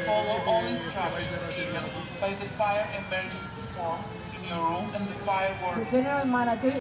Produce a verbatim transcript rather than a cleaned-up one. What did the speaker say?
Follow all instructions given by the fire emergency form in your room and the fire The general wardens. manager